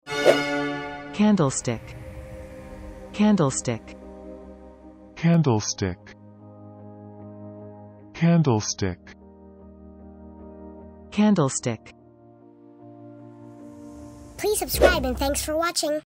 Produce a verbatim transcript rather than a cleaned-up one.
Candlestick. Candlestick. Candlestick. Candlestick. Candlestick. Please subscribe and thanks for watching.